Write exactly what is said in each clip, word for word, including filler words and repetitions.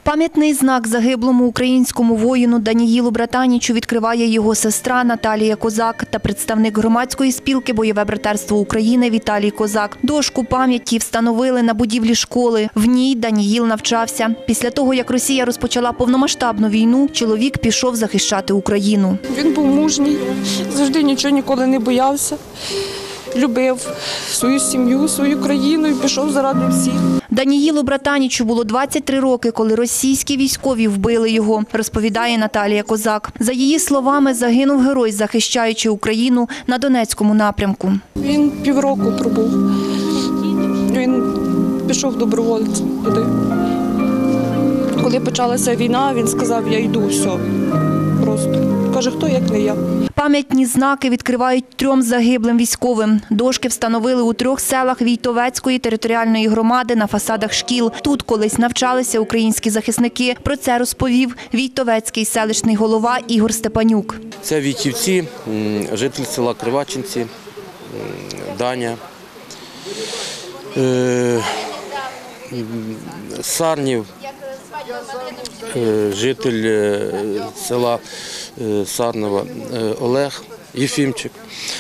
Пам'ятний знак загиблому українському воїну Даніїлу Братанічу відкриває його сестра Наталія Козак та представник громадської спілки «Бойове братерство України» Віталій Козак. Дошку пам'яті встановили на будівлі школи. В ній Даніїл навчався. Після того, як Росія розпочала повномасштабну війну, чоловік пішов захищати Україну. Він був мужній, завжди нічого ніколи не боявся. Любив свою сім'ю, свою країну і пішов заради всіх. Даніїлу Братанічу було двадцять три роки, коли російські військові вбили його, розповідає Наталія Козак. За її словами, загинув герой, захищаючи Україну на Донецькому напрямку. Він півроку пробув. Він пішов добровольцем туди. Коли почалася війна, він сказав, я йду, все. Просто. Каже, хто, як не я. Пам'ятні знаки відкривають трьом загиблим військовим. Дошки встановили у трьох селах Війтовецької територіальної громади на фасадах шкіл. Тут колись навчалися українські захисники. Про це розповів Війтовецький селищний голова Ігор Степанюк. Це Війтівці, житель села Кривачинці, Даня, Сарнів, житель села Сарнова Олег Єфімчик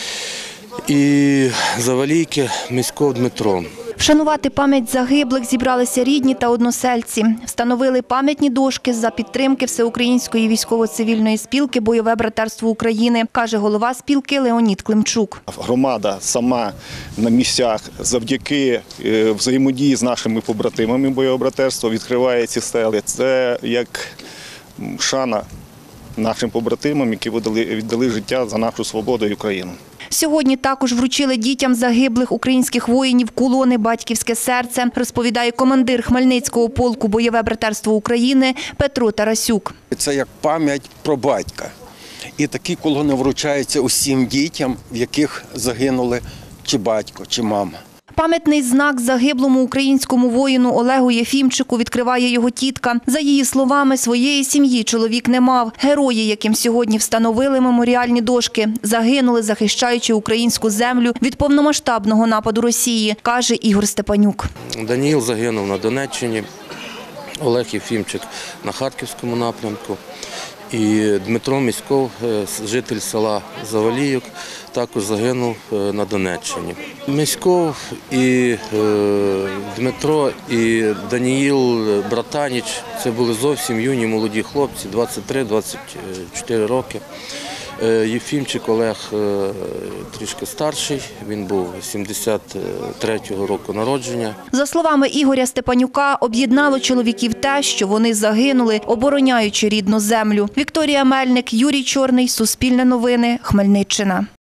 і Завалійки Міськов Дмитро. Вшанувати пам'ять загиблих зібралися рідні та односельці. Встановили пам'ятні дошки за підтримки Всеукраїнської військово-цивільної спілки «Бойове братерство України», каже голова спілки Леонід Климчук. Громада сама на місцях завдяки взаємодії з нашими побратимами «Бойове братерство» відкриває ці стели. Це як шана нашим побратимам, які віддали, віддали життя за нашу свободу і Україну. Сьогодні також вручили дітям загиблих українських воїнів кулони «Батьківське серце», розповідає командир Хмельницького полку «Бойове братерство України» Петро Тарасюк. Це як пам'ять про батька. І такі кулони вручаються усім дітям, в яких загинули чи батько, чи мама. Пам'ятний знак загиблому українському воїну Олегу Єфімчику відкриває його тітка. За її словами, своєї сім'ї чоловік не мав. Герої, яким сьогодні встановили меморіальні дошки, загинули, захищаючи українську землю від повномасштабного нападу Росії, каже Ігор Степанюк. Даніїл загинув на Донеччині, Олег Єфімчик на Харківському напрямку. І Дмитро Міськов, житель села Завалійок, також загинув на Донеччині. Міськов і Дмитро, і Даніїл Братаніч – це були зовсім юні молоді хлопці, двадцять три - двадцять чотири роки. Єфімчик Олег трішки старший, він був сімдесят третього року народження. За словами Ігоря Степанюка, об'єднало чоловіків те, що вони загинули, обороняючи рідну землю. Вікторія Мельник, Юрій Чорний, Суспільне новини, Хмельниччина.